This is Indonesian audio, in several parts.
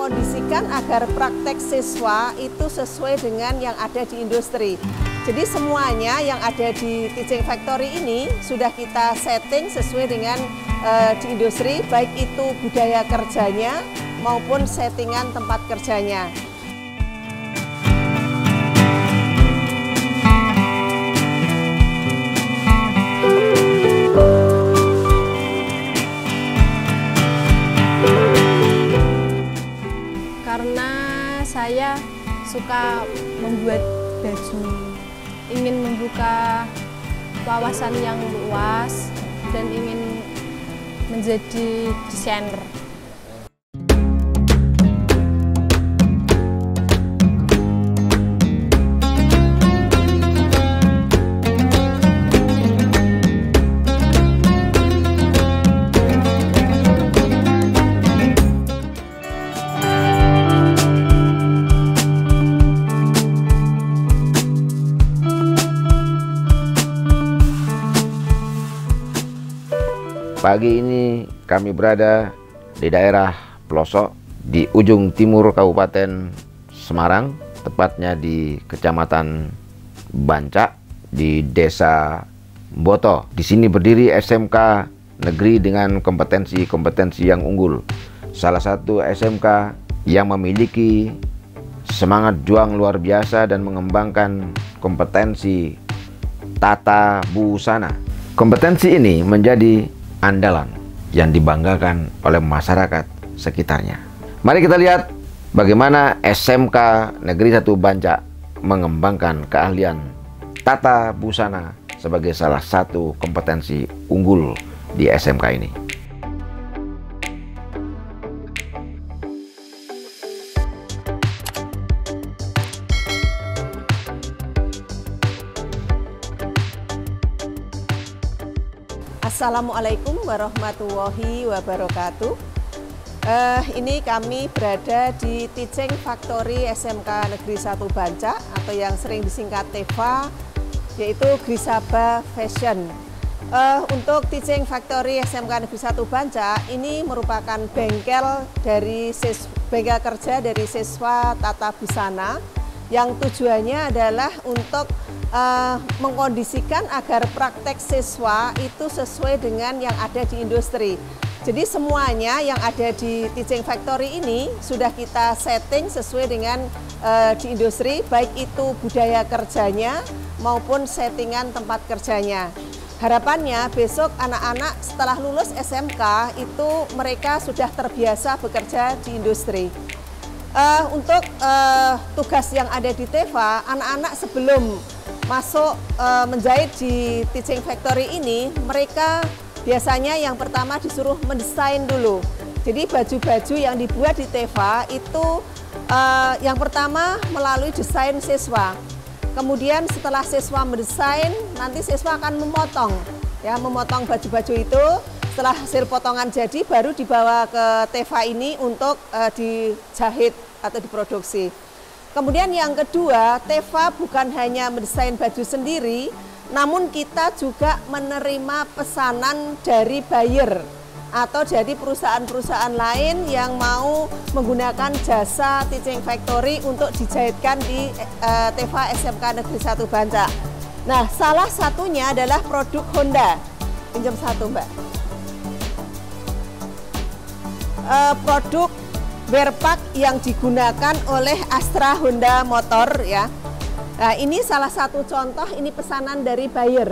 mengkondisikan agar praktek siswa itu sesuai dengan yang ada di industri. Jadi semuanya yang ada di Teaching Factory ini sudah kita setting sesuai dengan di industri, baik itu budaya kerjanya maupun settingan tempat kerjanya. Karena saya suka membuat baju, ingin membuka wawasan yang luas dan ingin menjadi desainer. Pagi ini kami berada di daerah pelosok di ujung timur Kabupaten Semarang, tepatnya di Kecamatan Bancak di Desa Boto. Di sini berdiri SMK negeri dengan kompetensi-kompetensi yang unggul. Salah satu SMK yang memiliki semangat juang luar biasa dan mengembangkan kompetensi tata busana. Kompetensi ini menjadi andalan yang dibanggakan oleh masyarakat sekitarnya. Mari kita lihat bagaimana SMK Negeri 1 Bancak mengembangkan keahlian tata busana sebagai salah satu kompetensi unggul di SMK ini. Assalamualaikum warahmatullahi wabarakatuh. Ini kami berada di Teaching Factory SMK Negeri 1 Bancak atau yang sering disingkat TEFA, yaitu Grisaba Fashion. Untuk Teaching Factory SMK Negeri 1 Bancak ini merupakan bengkel kerja dari siswa tata busana yang tujuannya adalah untuk mengkondisikan agar praktek siswa itu sesuai dengan yang ada di industri. Jadi semuanya yang ada di Teaching Factory ini sudah kita setting sesuai dengan di industri, baik itu budaya kerjanya maupun settingan tempat kerjanya. Harapannya besok anak-anak setelah lulus SMK itu mereka sudah terbiasa bekerja di industri. Untuk tugas yang ada di TEFA, anak-anak sebelum masuk menjahit di Teaching Factory ini, mereka biasanya yang pertama disuruh mendesain dulu. Jadi baju-baju yang dibuat di TEFA itu yang pertama melalui desain siswa. Kemudian setelah siswa mendesain, nanti siswa akan memotong baju-baju itu. Setelah hasil potongan jadi, baru dibawa ke TEFA ini untuk dijahit atau diproduksi. Kemudian yang kedua, TEFA bukan hanya mendesain baju sendiri, namun kita juga menerima pesanan dari buyer atau dari perusahaan-perusahaan lain yang mau menggunakan jasa Teaching Factory untuk dijahitkan di TEFA SMK Negeri 1 Bancak. Nah, salah satunya adalah produk Honda. Pinjam satu, Mbak. Produk wearpack yang digunakan oleh Astra Honda Motor ya. Nah, ini salah satu contoh, ini pesanan dari buyer.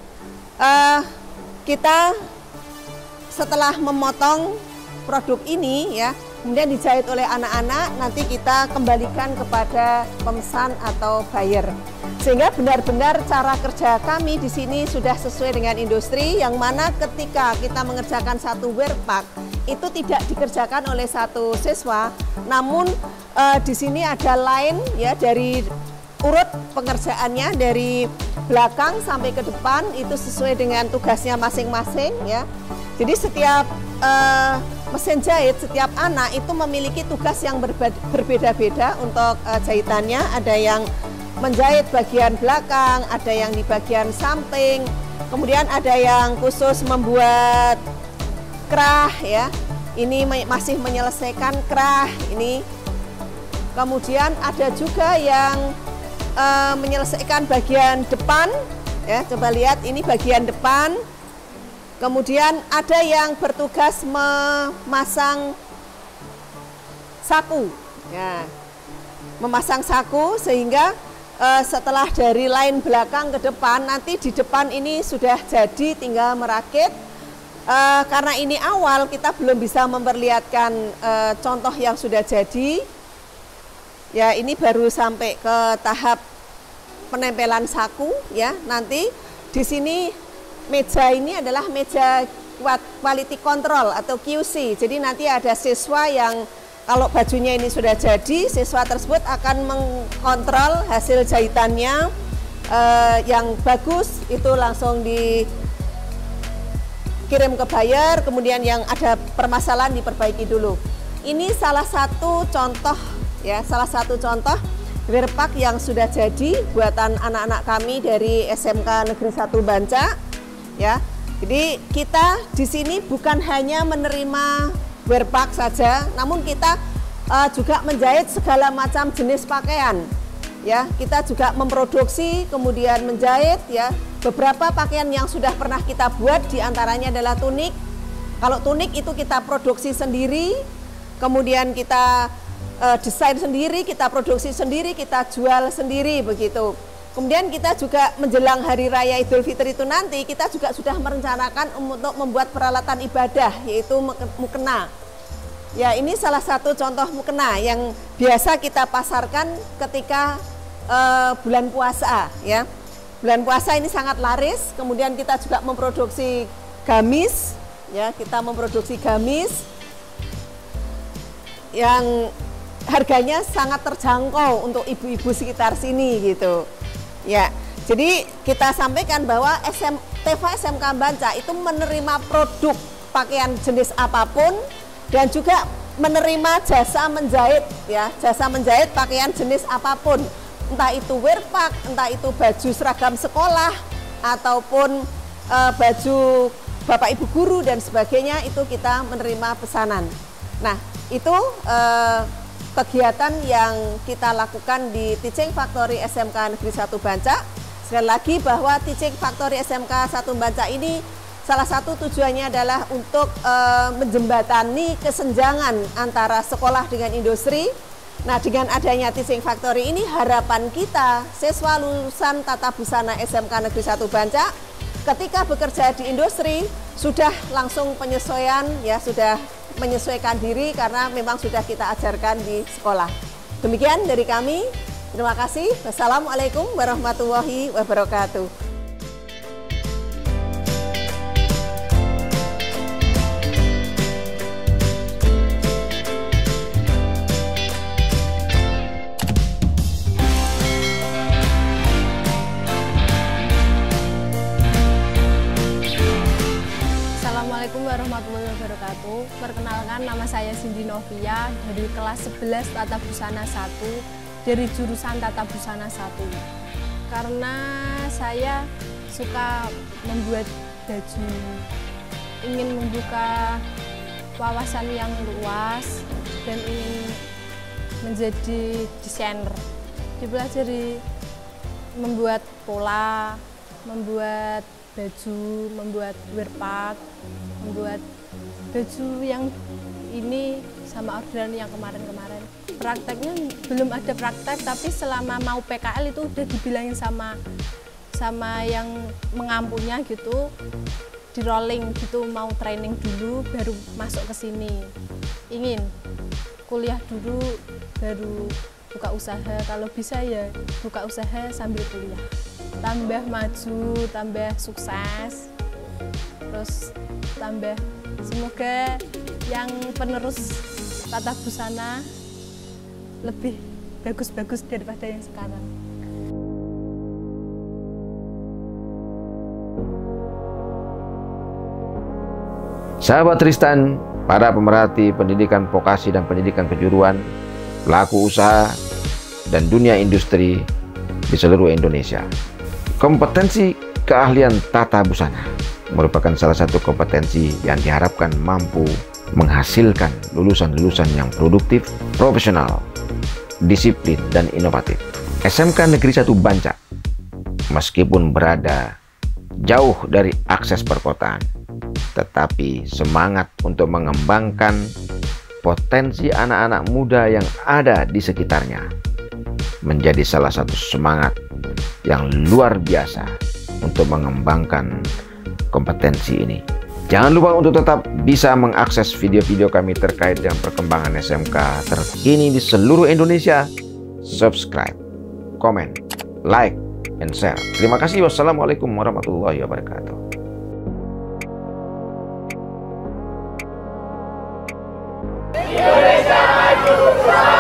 Kita setelah memotong produk ini ya, kemudian dijahit oleh anak-anak, nanti kita kembalikan kepada pemesan atau buyer. Sehingga benar-benar cara kerja kami di sini sudah sesuai dengan industri, yang mana ketika kita mengerjakan satu wearpack itu tidak dikerjakan oleh satu siswa, namun di sini ada line ya, dari urut pengerjaannya dari belakang sampai ke depan itu sesuai dengan tugasnya masing-masing ya. Jadi setiap mesin jahit, setiap anak itu memiliki tugas yang berbeda-beda untuk jahitannya. Ada yang menjahit bagian belakang, ada yang di bagian samping, kemudian ada yang khusus membuat kerah ya. ini masih menyelesaikan kerah ini. Kemudian ada juga yang menyelesaikan bagian depan, ya, coba lihat ini bagian depan. Kemudian ada yang bertugas memasang saku, ya, memasang saku sehingga setelah dari line belakang ke depan, nanti di depan ini sudah jadi, tinggal merakit. Karena ini awal, kita belum bisa memperlihatkan contoh yang sudah jadi. Ya, ini baru sampai ke tahap penempelan saku, ya. Nanti di sini meja ini adalah meja quality control atau QC. Jadi nanti ada siswa yang kalau bajunya ini sudah jadi, siswa tersebut akan mengkontrol hasil jahitannya yang bagus, itu langsung dikirim ke buyer, kemudian yang ada permasalahan diperbaiki dulu. Ini salah satu contoh, ya, salah satu contoh wearpack yang sudah jadi buatan anak-anak kami dari SMK Negeri 1 Bancak, ya. Jadi kita di sini bukan hanya menerima wearpack saja, namun kita juga menjahit segala macam jenis pakaian, ya. Kita juga memproduksi kemudian menjahit, ya. Beberapa pakaian yang sudah pernah kita buat diantaranya adalah tunik. Kalau tunik itu kita produksi sendiri, kemudian kita desain sendiri, kita produksi sendiri, kita jual sendiri, begitu. Kemudian kita juga menjelang Hari Raya Idul Fitri itu nanti, kita juga sudah merencanakan untuk membuat peralatan ibadah, yaitu mukena. Ya, ini salah satu contoh mukena yang biasa kita pasarkan ketika bulan puasa, ya. Bulan puasa ini sangat laris. Kemudian kita juga memproduksi gamis, ya, kita memproduksi gamis yang harganya sangat terjangkau untuk ibu-ibu sekitar sini, gitu. Ya, jadi kita sampaikan bahwa TEFA SMK Bancak itu menerima produk pakaian jenis apapun dan juga menerima jasa menjahit, ya, jasa menjahit pakaian jenis apapun, entah itu wearpack, entah itu baju seragam sekolah ataupun baju bapak ibu guru dan sebagainya, itu kita menerima pesanan. Nah, itu kegiatan yang kita lakukan di Teaching Factory SMK Negeri 1 Bancak. Sekali lagi bahwa Teaching Factory SMK 1 Bancak ini salah satu tujuannya adalah untuk menjembatani kesenjangan antara sekolah dengan industri. Nah, dengan adanya Teaching Factory ini harapan kita siswa lulusan Tata Busana SMK Negeri 1 Bancak ketika bekerja di industri sudah langsung penyesuaian, ya, sudah menyesuaikan diri karena memang sudah kita ajarkan di sekolah. Demikian dari kami. Terima kasih. Wassalamualaikum warahmatullahi wabarakatuh. Assalamualaikum warahmatullahi wabarakatuh. Perkenalkan, nama saya Cindy Novia dari kelas 11 Tata Busana 1 dari jurusan Tata Busana 1. Karena saya suka membuat baju, ingin membuka wawasan yang luas dan ingin menjadi desainer. Dipelajari membuat pola, membuat baju, membuat wearpack, membuat baju yang ini sama orderan yang kemarin-kemarin. Prakteknya belum ada praktek, tapi selama mau PKL itu udah dibilangin sama yang mengampunya gitu, di rolling gitu, mau training dulu baru masuk ke sini. Ingin kuliah dulu baru buka usaha, kalau bisa ya buka usaha sambil kuliah. Tambah maju, tambah sukses, terus tambah semoga yang penerus Tata Busana lebih bagus-bagus daripada yang sekarang. Sahabat Tristan, para pemerhati pendidikan vokasi dan pendidikan kejuruan, pelaku usaha dan dunia industri di seluruh Indonesia. Kompetensi keahlian tata busana merupakan salah satu kompetensi yang diharapkan mampu menghasilkan lulusan-lulusan yang produktif, profesional, disiplin, dan inovatif. SMK Negeri 1 Banca, meskipun berada jauh dari akses perkotaan, tetapi semangat untuk mengembangkan potensi anak-anak muda yang ada di sekitarnya menjadi salah satu semangat yang luar biasa untuk mengembangkan kompetensi ini. Jangan lupa untuk tetap bisa mengakses video-video kami terkait dengan perkembangan SMK terkini di seluruh Indonesia. Subscribe, komen, like, and share. Terima kasih. Wassalamualaikum warahmatullahi wabarakatuh. Indonesia Maju!